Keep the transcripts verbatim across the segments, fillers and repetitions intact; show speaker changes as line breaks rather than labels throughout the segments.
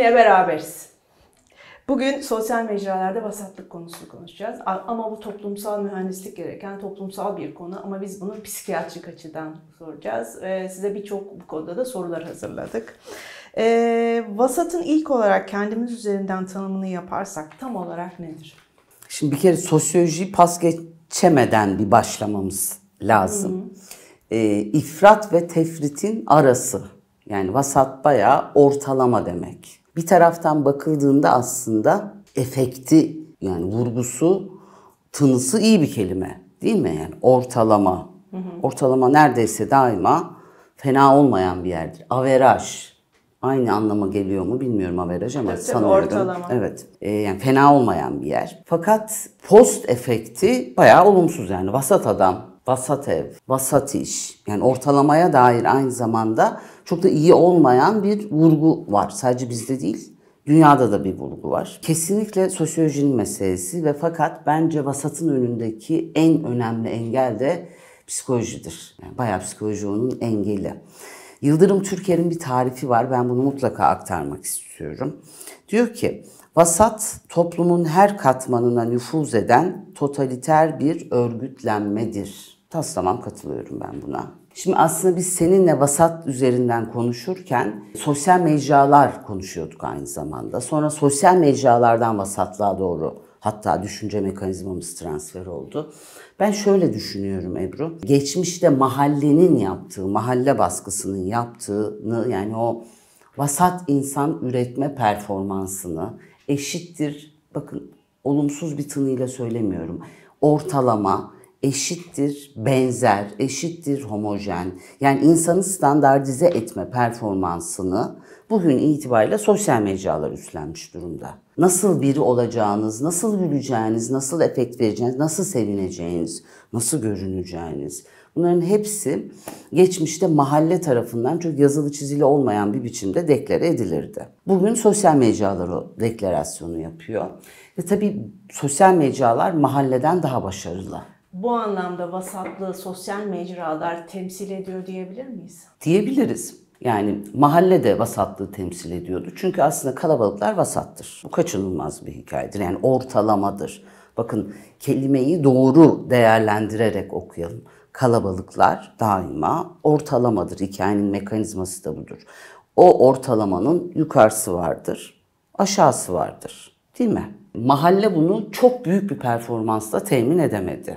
Yine beraberiz. Bugün sosyal mecralarda vasatlık konusunu konuşacağız. Ama bu toplumsal mühendislik gereken toplumsal bir konu. Ama biz bunu psikiyatrik açıdan soracağız. Size birçok bu konuda da sorular hazırladık. Ee, vasatın ilk olarak kendimiz üzerinden tanımını yaparsak tam olarak nedir?
Şimdi bir kere sosyolojiyi pas geçemeden bir başlamamız lazım. Hmm. Ee, ifrat ve tefritin arası. Yani vasat bayağı ortalama demek. Bir taraftan bakıldığında aslında efekti, yani vurgusu, tınısı iyi bir kelime değil mi? Yani ortalama. Hı hı. Ortalama neredeyse daima fena olmayan bir yerdir. Averaj. Aynı anlama geliyor mu bilmiyorum averaj ama
evet,
sanıyorum.
Ortalama.
Evet. Ee, yani fena olmayan bir yer. Fakat post efekti bayağı olumsuz yani. Vasat adam, vasat ev, vasat iş. Yani ortalamaya dair aynı zamanda çok da iyi olmayan bir vurgu var. Sadece bizde değil, dünyada da bir vurgu var. Kesinlikle sosyolojinin meselesi ve fakat bence vasatın önündeki en önemli engel de psikolojidir. Yani bayağı psikoloji onun engeli. Yıldırım Türker'in bir tarifi var. Ben bunu mutlaka aktarmak istiyorum. Diyor ki, vasat toplumun her katmanına nüfuz eden totaliter bir örgütlenmedir. Taslamam katılıyorum ben buna. Şimdi aslında biz seninle vasat üzerinden konuşurken sosyal mecralar konuşuyorduk aynı zamanda. Sonra sosyal mecralardan vasatlığa doğru hatta düşünce mekanizmamız transfer oldu. Ben şöyle düşünüyorum Ebru. Geçmişte mahallenin yaptığı, mahalle baskısının yaptığını, yani o vasat insan üretme performansını eşittir, bakın olumsuz bir tınıyla söylemiyorum, ortalama, eşittir benzer, eşittir homojen. Yani insanı standartize etme performansını bugün itibariyle sosyal mecralar üstlenmiş durumda. Nasıl biri olacağınız, nasıl güleceğiniz, nasıl efekt vereceğiniz, nasıl sevineceğiniz, nasıl görüneceğiniz. Bunların hepsi geçmişte mahalle tarafından çok yazılı çizili olmayan bir biçimde deklare edilirdi. Bugün sosyal mecralar o deklarasyonu yapıyor. Ve tabii sosyal mecralar mahalleden daha başarılı.
Bu anlamda vasatlığı sosyal mecralar temsil ediyor diyebilir miyiz?
Diyebiliriz. Yani mahalle de vasatlığı temsil ediyordu. Çünkü aslında kalabalıklar vasattır. Bu kaçınılmaz bir hikayedir. Yani ortalamadır. Bakın kelimeyi doğru değerlendirerek okuyalım. Kalabalıklar daima ortalamadır. Hikayenin mekanizması da budur. O ortalamanın yukarısı vardır, aşağısı vardır. Değil mi? Mahalle bunu çok büyük bir performansla temin edemedi.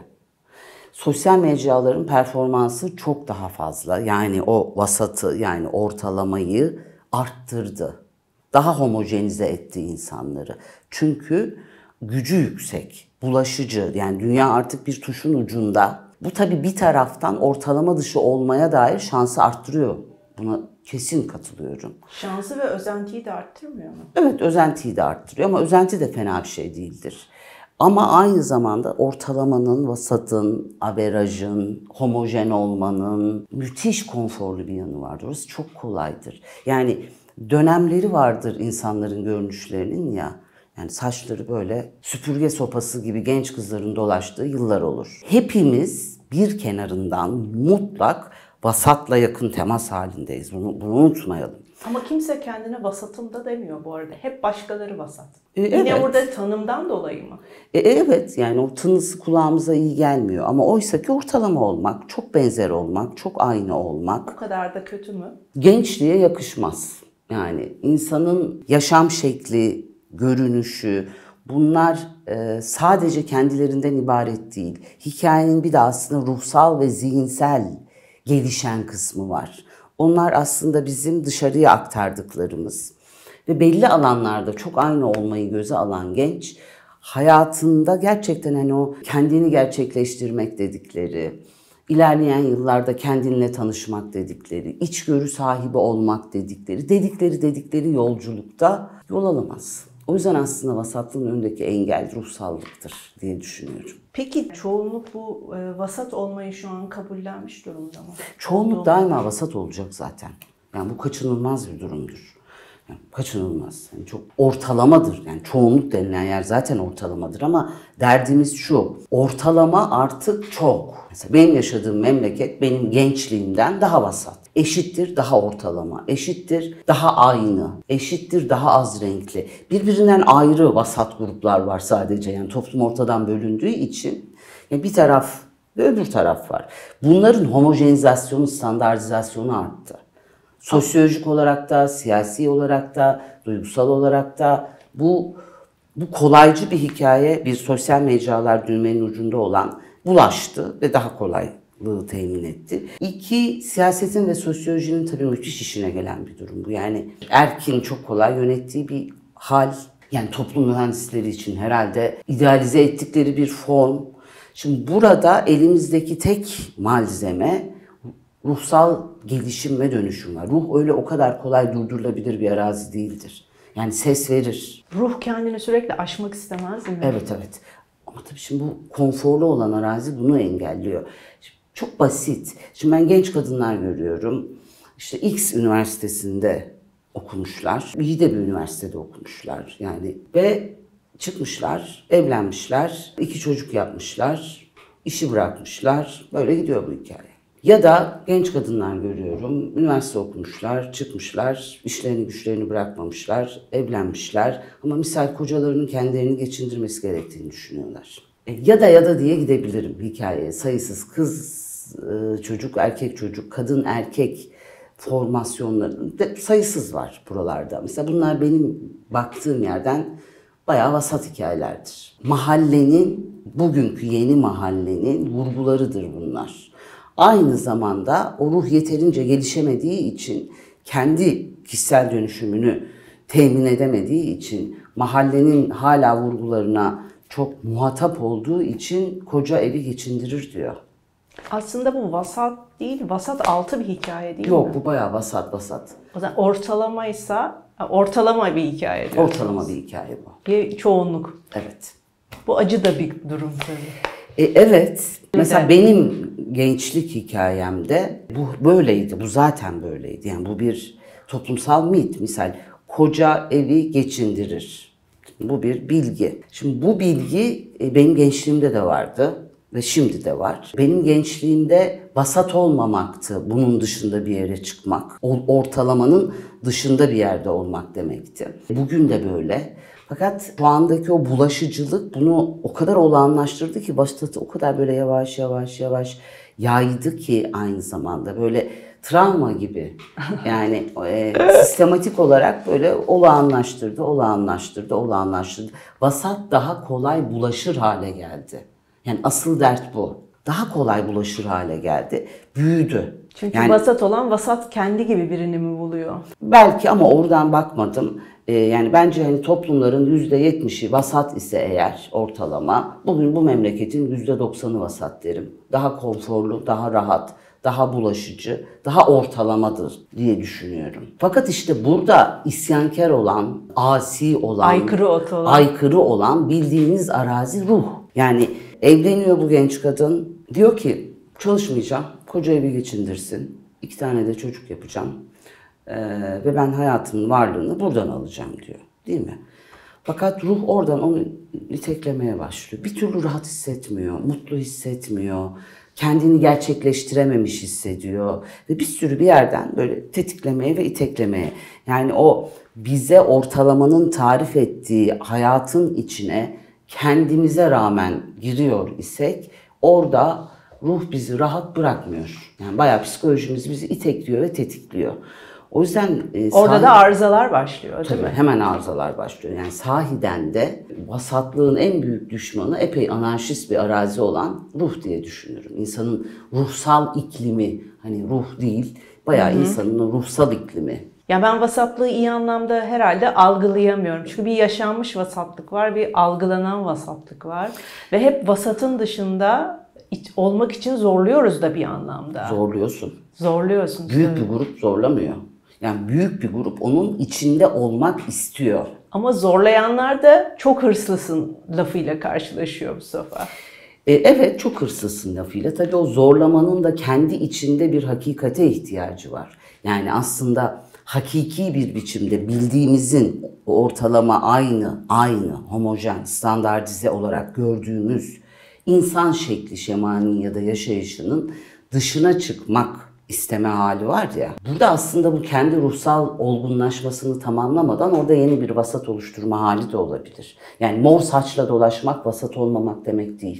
Sosyal mecraların performansı çok daha fazla. Yani o vasatı, yani ortalamayı arttırdı. Daha homojenize etti insanları. Çünkü gücü yüksek, bulaşıcı. Yani dünya artık bir tuşun ucunda. Bu tabii bir taraftan ortalama dışı olmaya dair şansı arttırıyor. Buna kesin katılıyorum.
Şansı ve özentiyi de arttırmıyor mu?
Evet, özentiyi de arttırıyor ama özenti de fena bir şey değildir. Ama aynı zamanda ortalamanın, vasatın, averajın, homojen olmanın müthiş konforlu bir yanı vardır. Orası çok kolaydır. Yani dönemleri vardır insanların görünüşlerinin ya. Yani saçları böyle süpürge sopası gibi genç kızların dolaştığı yıllar olur. Hepimiz bir kenarından mutlak vasatla yakın temas halindeyiz. Bunu, bunu unutmayalım.
Ama kimse kendine vasatım da demiyor bu arada. Hep başkaları vasat.
E,
Yine
evet.
burada tanımdan dolayı mı?
E, evet, yani o tınısı kulağımıza iyi gelmiyor. Ama oysa ki ortalama olmak, çok benzer olmak, çok aynı olmak.
O kadar da kötü mü?
Gençliğe yakışmaz. Yani insanın yaşam şekli, görünüşü, bunlar e, sadece kendilerinden ibaret değil. Hikayenin bir de aslında ruhsal ve zihinsel gelişen kısmı var. Onlar aslında bizim dışarıya aktardıklarımız. Ve belli alanlarda çok aynı olmayı göze alan genç, hayatında gerçekten hani o kendini gerçekleştirmek dedikleri, ilerleyen yıllarda kendinle tanışmak dedikleri, içgörü sahibi olmak dedikleri, dedikleri dedikleri yolculukta yol alamaz. O yüzden aslında vasatlığın önündeki engel ruhsallıktır diye düşünüyorum.
Peki çoğunluk bu e, vasat olmayı şu an kabullenmiş durumda mı?
Çoğunluk daima vasat olacak zaten. Yani bu kaçınılmaz bir durumdur. Yani kaçınılmaz. Yani çok ortalamadır. Yani çoğunluk denilen yer zaten ortalamadır ama derdimiz şu. Ortalama artık çok. Mesela benim yaşadığım memleket benim gençliğimden daha vasat. Eşittir daha ortalama. Eşittir daha aynı. Eşittir daha az renkli. Birbirinden ayrı vasat gruplar var sadece. Yani toplum ortadan bölündüğü için yani bir taraf ve öbür taraf var. Bunların homojenizasyonu, standartizasyonu arttı. Sosyolojik olarak da, siyasi olarak da, duygusal olarak da bu bu kolaycı bir hikaye, bir sosyal mecralar düğmenin ucunda olan bulaştı ve daha kolaylığı temin etti. İki, siyasetin ve sosyolojinin tabii müthiş işine gelen bir durum bu. Yani erkin çok kolay yönettiği bir hal. Yani toplum mühendisleri için herhalde idealize ettikleri bir form. Şimdi burada elimizdeki tek malzeme ruhsal gelişim ve dönüşüm var. Ruh öyle o kadar kolay durdurulabilir bir arazi değildir. Yani ses verir.
Ruh kendini sürekli aşmak istemez mi?
Evet evet. Ama tabii şimdi bu konforlu olan arazi bunu engelliyor. Şimdi çok basit. Şimdi ben genç kadınlar görüyorum. İşte X üniversitesinde okumuşlar. İyi de bir üniversitede okumuşlar. Yani ve çıkmışlar, evlenmişler, iki çocuk yapmışlar, işi bırakmışlar. Böyle gidiyor bu hikaye. Ya da genç kadınlar görüyorum, üniversite okumuşlar, çıkmışlar, işlerini güçlerini bırakmamışlar, evlenmişler. Ama misal kocalarının kendilerini geçindirmesi gerektiğini düşünüyorlar. E, ya da ya da diye gidebilirim hikayeye. Sayısız kız, e, çocuk, erkek çocuk, kadın erkek formasyonları de sayısız var buralarda. Mesela bunlar benim baktığım yerden bayağı vasat hikayelerdir. Mahallenin, bugünkü yeni mahallenin vurgularıdır bunlar. Aynı zamanda o ruh yeterince gelişemediği için, kendi kişisel dönüşümünü temin edemediği için, mahallenin hala vurgularına çok muhatap olduğu için koca evi geçindirir diyor.
Aslında bu vasat değil, vasat altı bir hikaye değil
Yok,
mi?
bu bayağı vasat vasat.
O zaman ortalamaysa, ortalama bir hikaye diyorsunuz.
Ortalama bir hikaye bu.
Bir çoğunluk.
Evet.
Bu acı da bir durum tabii.
E, evet. Mesela
Evet.
benim gençlik hikayemde bu böyleydi. Bu zaten böyleydi. Yani bu bir toplumsal mit. Misal koca evi geçindirir. Bu bir bilgi. Şimdi bu bilgi e, benim gençliğimde de vardı ve şimdi de var. Benim gençliğimde vasat olmamaktı. Bunun dışında bir yere çıkmak. O, ortalamanın dışında bir yerde olmak demekti. Bugün de böyle. Fakat şu andaki o bulaşıcılık bunu o kadar olağanlaştırdı ki başta o kadar böyle yavaş yavaş yavaş yaydı ki aynı zamanda böyle travma gibi. Yani e, sistematik olarak böyle olağanlaştırdı, olağanlaştırdı, olağanlaştırdı. Vasat daha kolay bulaşır hale geldi. Yani asıl dert bu. Daha kolay bulaşır hale geldi. Büyüdü.
Çünkü
yani,
vasat olan vasat kendi gibi birini mi buluyor?
Belki ama oradan bakmadım. Ee, yani bence hani toplumların yüzde yetmişi vasat ise eğer ortalama, bugün bu memleketin yüzde doksanı vasat derim. Daha konforlu, daha rahat, daha bulaşıcı, daha ortalamadır diye düşünüyorum. Fakat işte burada isyankar olan, asi olan,
Aykırı ot olan.
aykırı olan bildiğiniz arazi ruh. Yani evleniyor bu genç kadın, diyor ki çalışmayacağım, koca evi geçindirsin, iki tane de çocuk yapacağım. Ee, ve ben hayatımın varlığını buradan alacağım diyor. Değil mi? Fakat ruh oradan onu iteklemeye başlıyor. Bir türlü rahat hissetmiyor, mutlu hissetmiyor. Kendini gerçekleştirememiş hissediyor. Ve bir sürü bir yerden böyle tetiklemeye ve iteklemeye. Yani o bize ortalamanın tarif ettiği hayatın içine kendimize rağmen giriyor isek orada ruh bizi rahat bırakmıyor. Yani bayağı psikolojimiz bizi itekliyor ve tetikliyor. O yüzden e,
Orada
sahi,
da arızalar başlıyor değil
tabii,
mi?
hemen arızalar başlıyor. Yani sahiden de vasatlığın en büyük düşmanı epey anarşist bir arazi olan ruh diye düşünüyorum. İnsanın ruhsal iklimi, hani ruh değil, bayağı Hı-hı. insanın o ruhsal iklimi.
Ya ben vasatlığı iyi anlamda herhalde algılayamıyorum. Çünkü bir yaşanmış vasatlık var, bir algılanan vasatlık var. Ve hep vasatın dışında olmak için zorluyoruz da bir anlamda.
Zorluyorsun.
Zorluyorsun.
Büyük
tabii.
bir grup zorlamıyor. Yani büyük bir grup onun içinde olmak istiyor.
Ama zorlayanlar da çok hırslısın lafıyla karşılaşıyor bu sefer.
E, evet, çok hırslısın lafıyla. Tabii o zorlamanın da kendi içinde bir hakikate ihtiyacı var. Yani aslında hakiki bir biçimde bildiğimizin ortalama aynı, aynı, homojen, standartize olarak gördüğümüz insan şekli, şemani ya da yaşayışının dışına çıkmak isteme hali var ya. Burada aslında bu kendi ruhsal olgunlaşmasını tamamlamadan orada yeni bir vasat oluşturma hali de olabilir. Yani mor saçla dolaşmak vasat olmamak demek değil.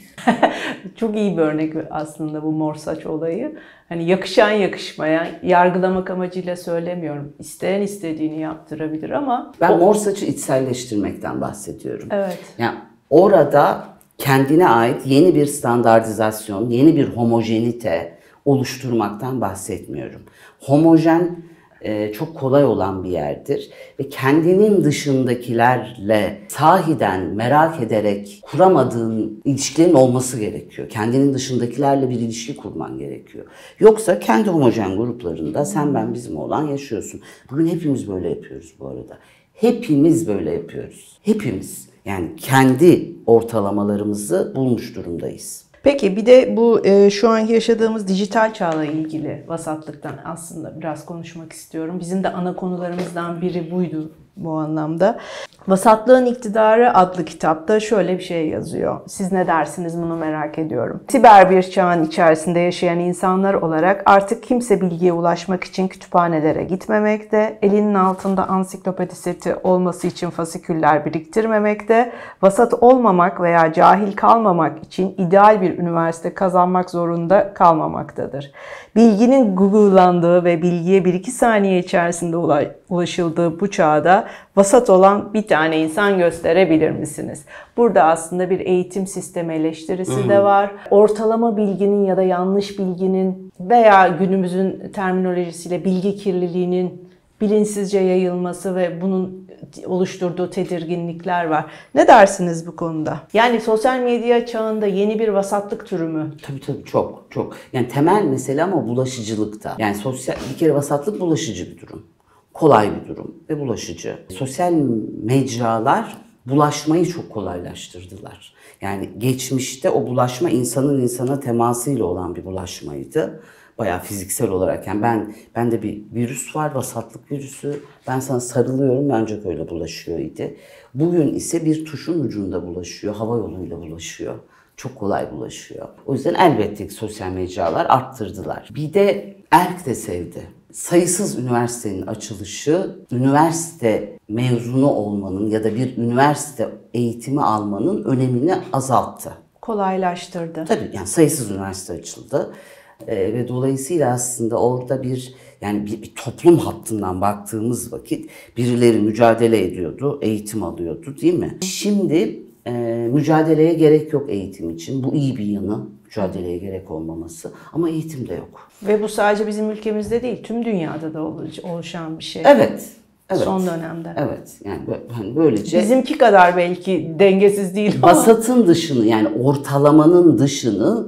Çok iyi bir örnek aslında bu mor saç olayı. Hani yakışan yakışmayan, yargılamak amacıyla söylemiyorum. İsteyen istediğini yaptırabilir ama...
Ben
o...
mor saçı içselleştirmekten bahsediyorum.
Evet.
Yani orada kendine ait yeni bir standartizasyon, yeni bir homojenite oluşturmaktan bahsetmiyorum. Homojen e, çok kolay olan bir yerdir ve kendinin dışındakilerle sahiden merak ederek kuramadığın ilişkilerin olması gerekiyor. Kendinin dışındakilerle bir ilişki kurman gerekiyor. Yoksa kendi homojen gruplarında sen ben bizim olan yaşıyorsun. Bugün hepimiz böyle yapıyoruz bu arada. Hepimiz böyle yapıyoruz. Hepimiz. Yani kendi ortalamalarımızı bulmuş durumdayız.
Peki bir de bu e, şu anki yaşadığımız dijital çağla ilgili vasatlıktan aslında biraz konuşmak istiyorum. Bizim de ana konularımızdan biri buydu bu anlamda. Vasatlığın İktidarı adlı kitapta şöyle bir şey yazıyor. Siz ne dersiniz bunu merak ediyorum. Siber bir çağın içerisinde yaşayan insanlar olarak artık kimse bilgiye ulaşmak için kütüphanelere gitmemekte, elinin altında ansiklopedi seti olması için fasiküller biriktirmemekte, vasat olmamak veya cahil kalmamak için ideal bir üniversite kazanmak zorunda kalmamaktadır. Bilginin google'landığı ve bilgiye bir iki saniye içerisinde ulaşıldığı bu çağda vasat olan bir tane insan gösterebilir misiniz? Burada aslında bir eğitim sistemi eleştirisi hmm. de var. Ortalama bilginin ya da yanlış bilginin veya günümüzün terminolojisiyle bilgi kirliliğinin bilinçsizce yayılması ve bunun oluşturduğu tedirginlikler var. Ne dersiniz bu konuda? Yani sosyal medya çağında yeni bir vasatlık türü mü?
Tabii tabii çok çok. Yani temel mesele ama bulaşıcılıkta. Yani sosyal bir kere vasatlık bulaşıcı bir durum. Kolay bir durum ve bulaşıcı. Sosyal mecralar bulaşmayı çok kolaylaştırdılar. Yani geçmişte o bulaşma insanın insana temasıyla olan bir bulaşmaydı. Bayağı fiziksel olarak. Yani ben bende bir virüs var, vasatlık virüsü. Ben sana sarılıyorum, ancak öyle bulaşıyor idi. Bugün ise bir tuşun ucunda bulaşıyor, hava yoluyla bulaşıyor. Çok kolay bulaşıyor. O yüzden elbette ki sosyal mecralar arttırdılar. Bir de erk de sevdi. Sayısız üniversitenin açılışı, üniversite mezunu olmanın ya da bir üniversite eğitimi almanın önemini azalttı.
Kolaylaştırdı.
Tabii yani sayısız üniversite açıldı. Ee, ve dolayısıyla aslında orada bir yani bir, bir toplum hattından baktığımız vakit birileri mücadele ediyordu, eğitim alıyordu değil mi? Şimdi e, mücadeleye gerek yok eğitim için. Bu iyi bir yanı. Mücadeleye gerek olmaması ama eğitim de yok.
Ve bu sadece bizim ülkemizde değil, tüm dünyada da oluşan bir şey.
Evet. Evet.
Son dönemde.
Evet. Yani hani böylece
bizimki kadar belki dengesiz değil ama
vasatın dışını yani ortalamanın dışını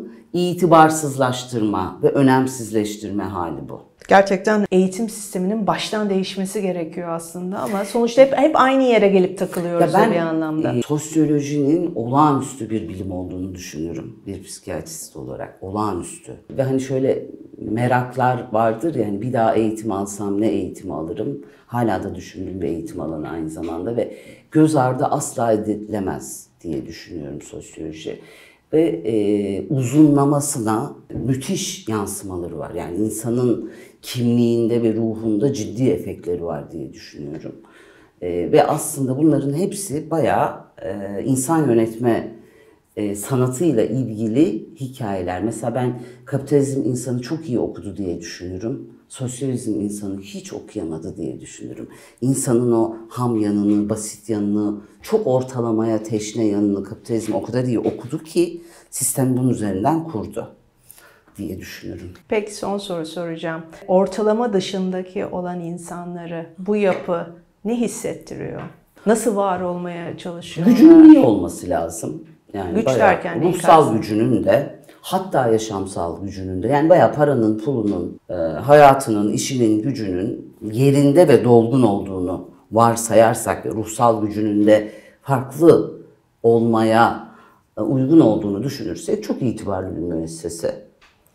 itibarsızlaştırma ve önemsizleştirme hali bu.
Gerçekten eğitim sisteminin baştan değişmesi gerekiyor aslında ama sonuçta hep hep aynı yere gelip takılıyoruz
ben,
bir anlamda.
E, sosyolojinin olağanüstü bir bilim olduğunu düşünüyorum bir psikiyatrist olarak. Olağanüstü. Ve hani şöyle meraklar vardır yani bir daha eğitim alsam ne eğitim alırım? Hala da düşündüğüm bir eğitim alanı aynı zamanda ve göz ardı asla edilemez diye düşünüyorum sosyoloji. Ve e, uzunlamasına müthiş yansımaları var. Yani insanın kimliğinde ve ruhunda ciddi efektleri var diye düşünüyorum. E, ve aslında bunların hepsi bayağı e, insan yönetme e, sanatıyla ilgili hikayeler. Mesela ben kapitalizm insanı çok iyi okudu diye düşünürüm. Sosyalizm insanı hiç okuyamadı diye düşünürüm. İnsanın o ham yanını, basit yanını, çok ortalamaya teşne yanını kapitalizm o kadar iyi okudu ki sistem bunun üzerinden kurdu diye düşünürüm.
Peki son soru soracağım. Ortalama dışındaki olan insanları bu yapı ne hissettiriyor? Nasıl var olmaya çalışıyorlar?
Gücünün iyi olması lazım. Yani
güç derken
ruhsal gücünün de hatta yaşamsal gücünün de yani bayağı paranın, pulunun, e, hayatının, işinin, gücünün yerinde ve dolgun olduğunu varsayarsak ve ruhsal gücünün de farklı olmaya uygun olduğunu düşünürsek çok itibarlı bir müessese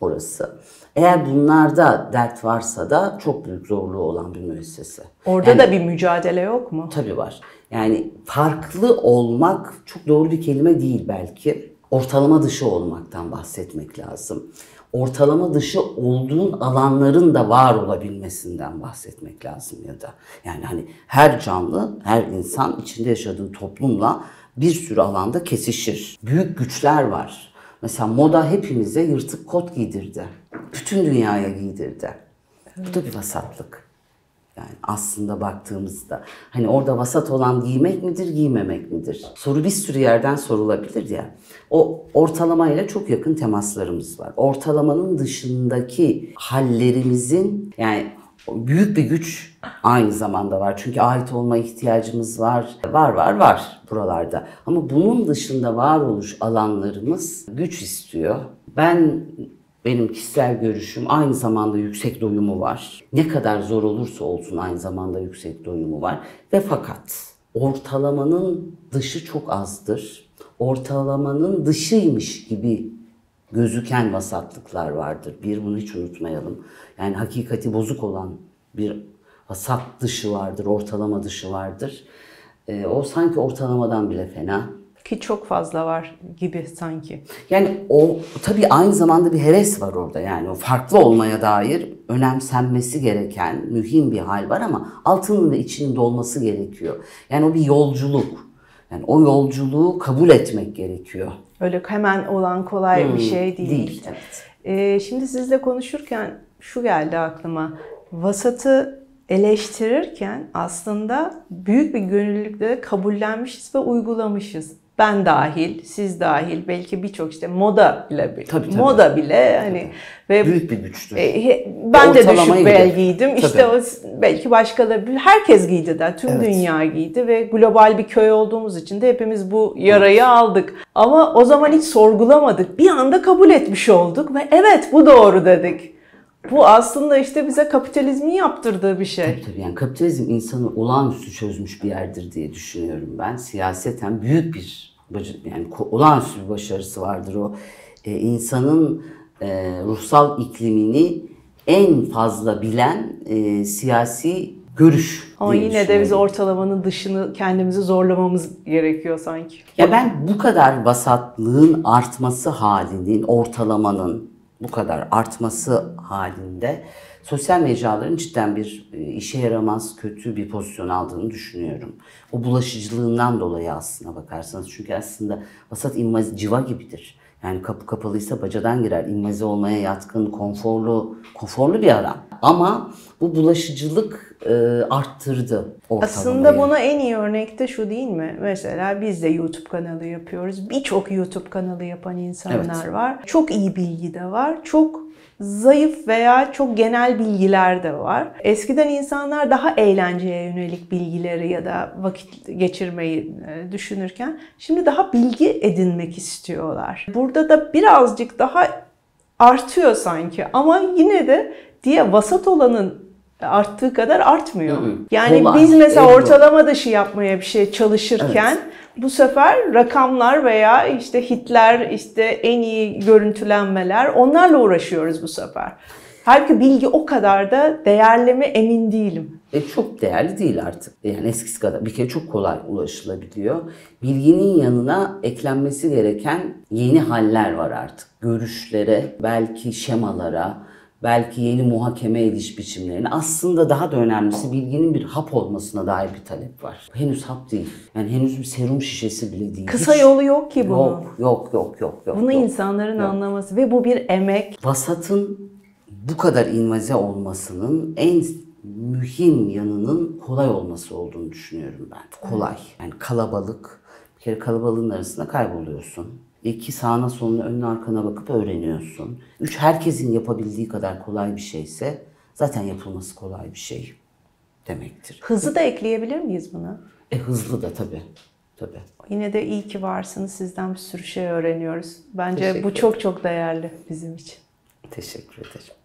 orası. Eğer bunlarda dert varsa da çok büyük zorluğu olan bir müessese.
Orada
yani,
da bir mücadele yok mu?
Tabii var. Yani farklı olmak çok doğru bir kelime değil belki. Ortalama dışı olmaktan bahsetmek lazım. Ortalama dışı olduğun alanların da var olabilmesinden bahsetmek lazım ya da. Yani hani her canlı, her insan içinde yaşadığı toplumla bir sürü alanda kesişir. Büyük güçler var. Mesela moda hepimize yırtık kot giydirdi. Bütün dünyaya giydirdi. Bu da bir vasatlık. Yani aslında baktığımızda hani orada vasat olan giymek midir, giymemek midir? Soru bir sürü yerden sorulabilir ya. O ortalamayla çok yakın temaslarımız var. Ortalamanın dışındaki hallerimizin yani büyük bir güç aynı zamanda var. Çünkü ait olma ihtiyacımız var. Var var var buralarda. Ama bunun dışında varoluş alanlarımız güç istiyor. Ben Benim kişisel görüşüm aynı zamanda yüksek doyumu var. Ne kadar zor olursa olsun aynı zamanda yüksek doyumu var. Ve fakat ortalamanın dışı çok azdır. Ortalamanın dışıymış gibi gözüken vasatlıklar vardır. Bir, bunu hiç unutmayalım. Yani hakikati bozuk olan bir vasat dışı vardır, ortalama dışı vardır. Ee, o sanki ortalamadan bile fena.
Ki çok fazla var gibi sanki.
Yani o tabii aynı zamanda bir heves var orada. Yani o farklı olmaya dair önemsenmesi gereken mühim bir hal var ama altının ve içinin dolması gerekiyor. Yani o bir yolculuk. Yani o yolculuğu kabul etmek gerekiyor.
Öyle hemen olan kolay
Hmm,
bir şey değil.
Değil, evet.
Ee, şimdi sizle konuşurken şu geldi aklıma. Vasatı eleştirirken aslında büyük bir gönüllülükle kabullenmişiz ve uygulamışız. Ben dahil, siz dahil, belki birçok işte moda bile,
Tabii, tabii.
moda bile hani ve
Büyük bir güçtür.
E, ben de
Ortalamayı
düşük bel
gider.
giydim.
Tabii.
İşte o, belki başkaları, herkes giydi de, tüm
Evet.
dünya giydi ve global bir köy olduğumuz için de hepimiz bu yarayı aldık. Ama o zaman hiç sorgulamadık. Bir anda kabul etmiş olduk ve evet bu doğru dedik. Bu aslında işte bize kapitalizmin yaptırdığı bir şey.
Tabii tabii yani kapitalizm insanı olağanüstü çözmüş bir yerdir diye düşünüyorum ben. Siyaseten büyük bir yani olağanüstü bir başarısı vardır o. Ee, insanın e, ruhsal iklimini en fazla bilen e, siyasi görüş
Ama
diye
yine de biz
düşünüyorum.
ortalamanın dışını kendimizi zorlamamız gerekiyor sanki.
Ya ben bu kadar vasatlığın artması halinin, ortalamanın bu kadar artması halinde sosyal mecraların cidden bir işe yaramaz, kötü bir pozisyon aldığını düşünüyorum. O bulaşıcılığından dolayı aslına bakarsanız. Çünkü aslında vasat invazi civa gibidir. Yani kapı kapalıysa bacadan girer. İnvazi olmaya yatkın, konforlu, konforlu bir alan. Ama bu bulaşıcılık e, arttırdı ortalamayı.
Aslında buna en iyi örnek de şu değil mi? Mesela biz de YouTube kanalı yapıyoruz. Birçok YouTube kanalı yapan insanlar
Evet.
var. Çok iyi bilgi de var. Çok zayıf veya çok genel bilgiler de var. Eskiden insanlar daha eğlenceye yönelik bilgileri ya da vakit geçirmeyi düşünürken şimdi daha bilgi edinmek istiyorlar. Burada da birazcık daha artıyor sanki ama yine de diye vasat olanın arttığı kadar artmıyor.
Hı hı.
Yani
Kolay,
biz mesela
evet.
ortalama dışı yapmaya bir şey çalışırken bu sefer rakamlar veya işte hitler, işte en iyi görüntülenmeler onlarla uğraşıyoruz bu sefer. Halbuki bilgi o kadar da değerli mi emin değilim.
E, çok değerli değil artık. Yani eskisi kadar. Bir kere çok kolay ulaşılabiliyor. Bilginin yanına eklenmesi gereken yeni haller var artık. Görüşlere, belki şemalara, belki yeni muhakeme ediş biçimlerine. Aslında daha da önemlisi bilginin bir hap olmasına dair bir talep var. Henüz hap değil. Yani henüz bir serum şişesi bile değil.
Kısa
Hiç
yolu yok ki bunun.
Yok, yok, yok, yok. yok
Bunu
yok.
insanların
Yok.
anlaması ve bu bir emek.
Vasatın bu kadar invaze olmasının en mühim yanının kolay olması olduğunu düşünüyorum ben. Kolay. Yani kalabalık. Bir kere kalabalığın arasında kayboluyorsun. İki, sağına soluna önüne arkana bakıp öğreniyorsun. Üç, herkesin yapabildiği kadar kolay bir şeyse zaten yapılması kolay bir şey demektir.
Hızı da ekleyebilir miyiz buna?
E hızlı da tabii. Tabii.
Yine de iyi ki varsınız. Sizden bir sürü şey öğreniyoruz. Bence
Teşekkür
bu çok çok değerli bizim için.
Teşekkür ederim.